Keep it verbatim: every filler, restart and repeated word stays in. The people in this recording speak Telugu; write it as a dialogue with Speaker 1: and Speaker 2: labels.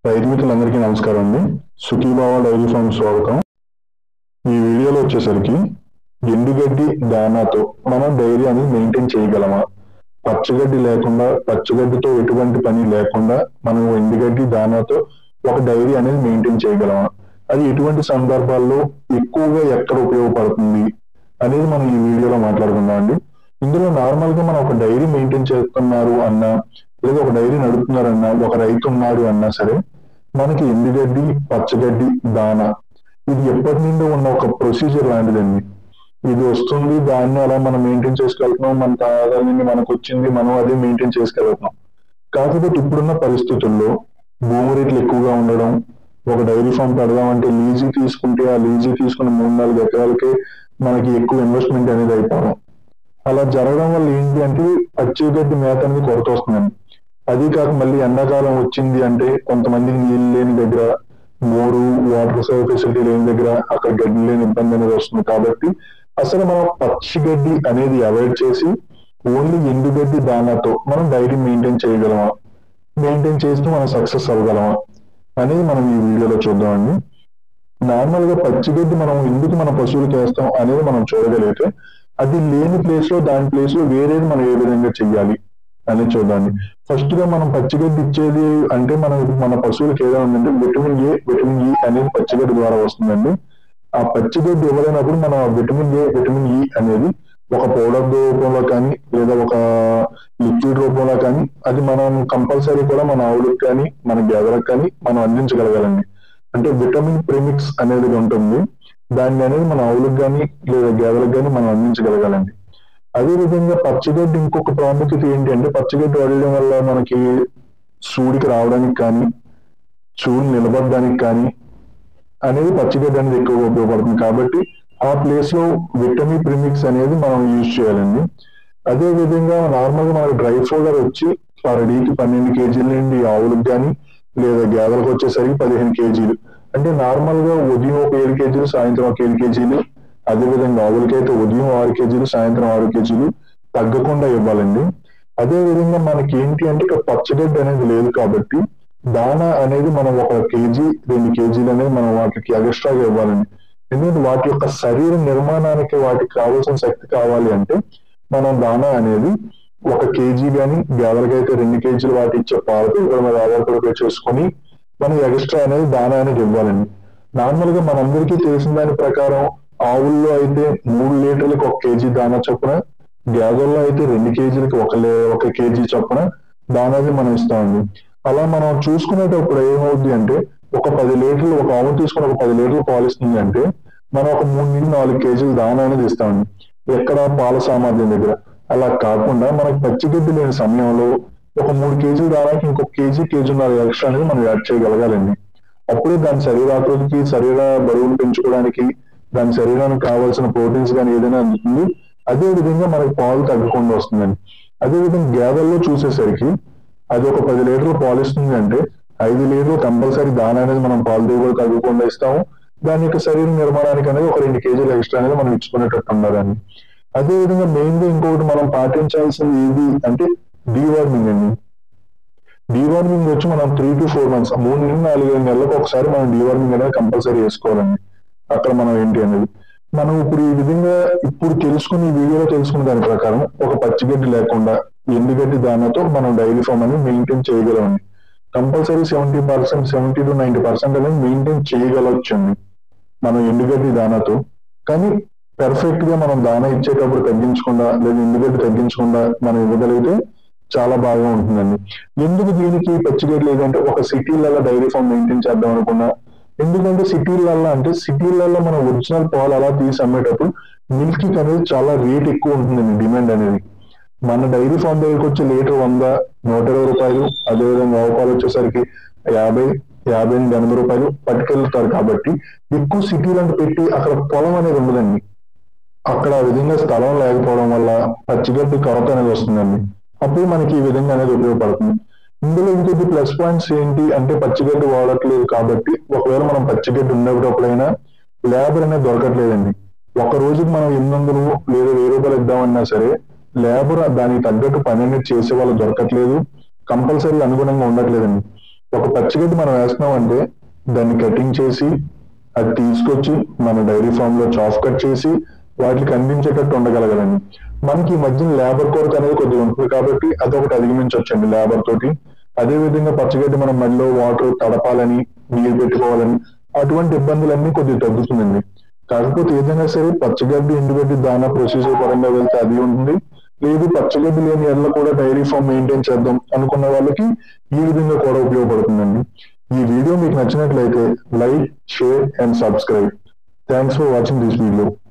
Speaker 1: రైతు మిత్రులందరికీ నమస్కారం అండి. సుఖీభావ డైరీ ఫార్మ్ స్వాగతం. ఈ వీడియోలో వచ్చేసరికి ఎండుగడ్డి దానాతో మనం డైరీ అనేది మెయింటైన్ చేయగలమా, పచ్చగడ్డి లేకుండా పచ్చగడ్డితో ఎటువంటి పని లేకుండా మనం ఎండుగడ్డి దానాతో ఒక డైరీ అనేది మెయింటైన్ చేయగలమా, అది ఎటువంటి సందర్భాల్లో ఎక్కువగా ఎక్కడ ఉపయోగపడుతుంది అనేది మనం ఈ వీడియోలో మాట్లాడుకుందాం అండి. ఇందులో నార్మల్ గా మనం ఒక డైరీ మెయింటైన్ చేస్తున్నారు అన్నా లేదా ఒక డైరీ నడుపుతున్నారన్నా ఒక రైతు ఉన్నారు అన్నా సరే మనకి ఎండుగడ్డి పచ్చగడ్డి దానా ఇది ఎప్పటి నుండి ఉన్న ఒక ప్రొసీజర్ లాంటిదండి. ఇది వస్తుంది, దాన్ని అలా మనం మెయింటైన్ చేసుకెళ్తున్నాం, మన తాతల నుండి మనకు వచ్చింది, మనం అదే మెయింటైన్ చేసుకెళ్తున్నాం. కాకపోతే ఇప్పుడున్న పరిస్థితుల్లో భూమి రేట్లు ఎక్కువగా ఉండడం, ఒక డైరీ ఫామ్ పెడదామంటే లీజీ తీసుకుంటే ఆ లీజీ తీసుకున్న మూడు నాలుగు ఎకరాలకే మనకి ఎక్కువ ఇన్వెస్ట్మెంట్ అనేది అయిపోవడం, అలా జరగడం వల్ల ఏంటి అంటే పచ్చిగడ్డి మేత అనేది కొరత వస్తుందండి. అది కాక మళ్ళీ ఎండాకాలం వచ్చింది అంటే కొంతమందికి నీళ్ళు లేని దగ్గర, బోరు వాటర్ సర్వ్ ఫెసిలిటీ లేని దగ్గర అక్కడ గడ్డి లేని ఇబ్బంది అనేది వస్తుంది. కాబట్టి అసలు మనం పచ్చిగడ్డి అనేది అవాయిడ్ చేసి ఓన్లీ ఎండుగడ్డి దానాతో మనం డైరీ మెయింటైన్ చేయగలమా, మెయింటైన్ చేస్తూ మనం సక్సెస్ అవ్వగలమా అనేది మనం ఈ వీడియోలో చూద్దామండి. నార్మల్ గా పచ్చిగడ్డి మనం ఎందుకు మన పశువులకు వేస్తాం అనేది మనం చూడగలిగితే అది లేని ప్లేస్ లో దాని ప్లేస్ లో వేరేది మనం ఏ విధంగా చెయ్యాలి అనేది చూద్దాండి. ఫస్ట్ గా మనం పచ్చిగడ్డి ఇచ్చేది అంటే మనం మన పశువులకు ఏదైనా ఉందంటే విటమిన్ ఏ విటమిన్ ఈ అనేది పచ్చిగడ్డి ద్వారా వస్తుందండి. ఆ పచ్చిగడ్డి ఇవ్వలేనప్పుడు మనం విటమిన్ ఏ విటమిన్ ఈ అనేది ఒక పౌడర్ రూపంలో కానీ లేదా ఒక లిక్విడ్ రూపంలో కానీ అది మనం కంపల్సరీ కూడా మన ఆవులకు కానీ మన గేదెలకు కానీ మనం అందించగలగాలండి. అంటే విటమిన్ ప్రీమిక్స్ అనేది ఉంటుంది, దాన్ని అనేది మన ఆవులకు కానీ లేదా గేదెలకు కానీ మనం అందించగలగాలండి. అదే విధంగా పచ్చగడ్డి ఇంకొక ప్రాముఖ్యత ఏంటి అంటే పచ్చగడ్డి వాడడం వల్ల మనకి సూడికి రావడానికి కానీ చూడు నిలబడడానికి కానీ అనేది పచ్చగడ్డి అనేది ఎక్కువగా ఉపయోగపడుతుంది. కాబట్టి ఆ ప్లేస్ లో విటమిన్ ప్రీమిక్స్ అనేది మనం యూజ్ చేయాలండి. అదే విధంగా నార్మల్ గా మనకి డ్రై పౌడర్ వచ్చి పర్ డేకి పన్నెండు కేజీల నుండి ఆవులకు కానీ లేదా గేదెలకు వచ్చేసరికి పదిహేను కేజీలు, అంటే నార్మల్ గా ఉదయం ఒక ఏడు కేజీలు సాయంత్రం ఒక ఏడు కేజీలు, అదేవిధంగా ఆవులకైతే ఉదయం ఆరు కేజీలు సాయంత్రం ఆరు కేజీలు తగ్గకుండా ఇవ్వాలండి. అదే విధంగా మనకి ఏంటి అంటే ఇక్కడ పచ్చగడ్డి అనేది లేదు కాబట్టి దానా అనేది మనం ఒక కేజీ రెండు కేజీలు అనేది మనం వాటికి ఎక్స్ట్రాగా ఇవ్వాలండి. ఎందుకంటే వాటి యొక్క శరీర నిర్మాణానికి వాటికి కావాల్సిన శక్తి కావాలి అంటే మనం దానా అనేది ఒక కేజీ కానీ గేదెలకైతే రెండు కేజీలు వాటి ఇచ్చే పాలతో ఇక్కడ మీద ఆధారపడి చేసుకొని మనం ఎక్స్ట్రా అనేది దానా అనేది ఇవ్వాలండి. నార్మల్ గా మనందరికీ తెలిసిన దాని ప్రకారం ఆవుల్లో అయితే మూడు లీటర్లకు ఒక కేజీ దానా చొప్పున, గేదెల్లో అయితే రెండు కేజీలకు ఒక ఒక కేజీ చొప్పున దానాది మనం ఇస్తామండి. అలా మనం చూసుకునేటప్పుడు ఏమవుద్ది అంటే ఒక పది లీటర్లు ఒక ఆవు తీసుకుని ఒక పది లీటర్లు పాలు ఇస్తుంది అంటే మనం ఒక మూడు నుంచి నాలుగు కేజీలు దానా అనేది ఇస్తామండి ఎక్కడ పాల సామర్థ్యం దగ్గర. అలా కాకుండా మనకి పచ్చిగడ్డి లేని సమయంలో ఒక మూడు కేజీలు దానాకి ఇంకొక కేజీ కేజీన్నర ఎక్స్ట్రా అనేది మనం యాడ్ చేయగలగాలండి. అప్పుడే దాని శరీరాకృతికి శరీర బరువులు పెంచుకోవడానికి దాని శరీరానికి కావాల్సిన ప్రోటీన్స్ కానీ ఏదైనా అందుతుంది. అదే విధంగా మనకి పాలు తగ్గకుండా వస్తుందండి. అదే విధంగా గేదెల్లో చూసేసరికి అది ఒక పది లీటర్లు పాలు ఇస్తుంది అంటే ఐదు లీటర్లు కంపల్సరీ దానా అనేది మనం పాలు దిగుబడి తగ్గకుండా ఇస్తాము. దాని యొక్క శరీర నిర్మాణానికి అనేది ఒక రెండు కేజీలు ఎక్స్ట్రా అనేది మనం ఇచ్చుకునేటట్టు ఉండాలండి. అదే విధంగా మెయిన్ గా ఇంకొకటి మనం పాటించాల్సింది ఏది అంటే డీవార్మింగ్ అండి. డీవార్మింగ్ వచ్చి మనం త్రీ టు ఫోర్ మంత్స్ మూడు నుంచి నాలుగు ఐదు నెలలకు ఒకసారి మనం డీవార్మింగ్ అనేది కంపల్సరీ చేసుకోవాలండి. అక్కడ మనం ఏంటి అనేది మనం ఇప్పుడు ఈ విధంగా ఇప్పుడు తెలుసుకుని ఈ వీడియోలో తెలుసుకున్న దాని ప్రకారం ఒక పచ్చిగడ్డి లేకుండా ఎండుగడ్డి దానాతో మనం డైరీ ఫామ్ అనేది మెయింటైన్ చేయగలమండి. Compulsory seventy percent seventy to ninety percent అనేది మెయింటైన్ చేయగలవచ్చండి మనం ఎండుగడ్డి దానాతో. కానీ పర్ఫెక్ట్ గా మనం దానా ఇచ్చేటప్పుడు తగ్గించకుండా లేదా ఎండుగడ్డి తగ్గించకుండా మనం ఇవ్వగలిగితే చాలా బాగా ఉంటుందండి. ఎందుకు దీనికి పచ్చిగడ్డి లేదంటే ఒక సిటీలలో డైరీ ఫామ్ మెయింటైన్ చేద్దాం అనుకున్నా, ఎందుకంటే సిటీలలో అంటే సిటీలలో మనం ఒరిజినల్ పాలు అలా తీసి అమ్మేటప్పుడు మిల్క్ అనేది చాలా రేట్ ఎక్కువ ఉంటుందండి, డిమాండ్ అనేది. మన డైరీ ఫామ్ దగ్గరికి వచ్చే లీటర్ వంద నూట ఇరవై రూపాయలు, అదేవిధంగా ఆవు పాలు వచ్చేసరికి యాభై యాభై నుండి ఎనభై రూపాయలు పట్టుకెళ్తారు. కాబట్టి ఎక్కువ సిటీలను పెట్టి అక్కడ పొలం అనేది ఉండదండి. అక్కడ ఆ విధంగా స్థలం లేకపోవడం వల్ల పచ్చిగడ్డి కొరత అనేది వస్తుందండి. అప్పుడు మనకి ఈ విధంగా అనేది ఉపయోగపడుతుంది. ఇందులో ఇంకొక ప్లస్ పాయింట్స్ ఏంటి అంటే పచ్చిగడ్డి వాడట్లేదు కాబట్టి ఒకవేళ మనం పచ్చిగడ్డి ఉండేటప్పుడైనా లేబర్ అనేది దొరకట్లేదండి. ఒక రోజుకి మనం ఎనిమిది వందలు లేదా వెయ్యి రూపాయలు ఇద్దామన్నా సరే లేబర్ దానికి తగ్గట్టు పని అనేది చేసే వాళ్ళు దొరకట్లేదు, కంపల్సరీ అనుగుణంగా ఉండట్లేదండి. ఒక పచ్చిగడ్డి మనం వేస్తున్నాం అంటే దాన్ని కటింగ్ చేసి అది తీసుకొచ్చి మన డైరీ ఫామ్ లో చాఫ్ కట్ చేసి వాటికి అందించేటట్టు ఉండగలగాలండి. మనకి ఈ మధ్యన లేబర్ కొరత అనేది కొద్దిగా ఉంటుంది కాబట్టి అదొకటి అధిగమించవచ్చండి లేబర్ తోటి. అదే విధంగా పచ్చిగడ్డి మనం మళ్ళీ వాటర్ తడపాలని నీరు పెట్టుకోవాలని అటువంటి ఇబ్బందులన్నీ కొద్దిగా తగ్గుతుందండి. కాకపోతే ఏదైనా సరే పచ్చగడ్డి ఎండుగడ్డి దానా ప్రొసీజర్ పరంగా వెళ్తే అది ఉంటుంది, లేదు పచ్చగడ్డి లేని ఎడ్ల కూడా డైరీ ఫామ్ మెయింటైన్ చేద్దాం అనుకున్న వాళ్ళకి ఈ విధంగా కూడా ఉపయోగపడుతుందండి. ఈ వీడియో మీకు నచ్చినట్లయితే like, share and subscribe. Thanks for watching this video.